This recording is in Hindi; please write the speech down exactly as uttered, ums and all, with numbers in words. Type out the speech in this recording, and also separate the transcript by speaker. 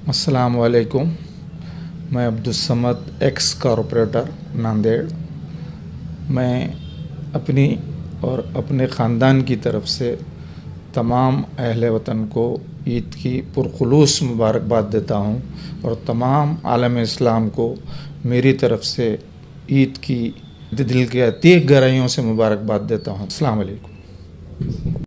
Speaker 1: अस्सलाम वालेकुम। मैं अब्दुस्समद एक्स कॉरपोरेटर नांदेड़। मैं अपनी और अपने ख़ानदान की तरफ़ से तमाम अहले वतन को ईद की पुरखुलूस मुबारकबाद देता हूँ और तमाम आलम इस्लाम को मेरी तरफ़ से ईद की दिल के अतीक गहराइयों से मुबारकबाद देता हूँ। अस्सलाम वालेकुम।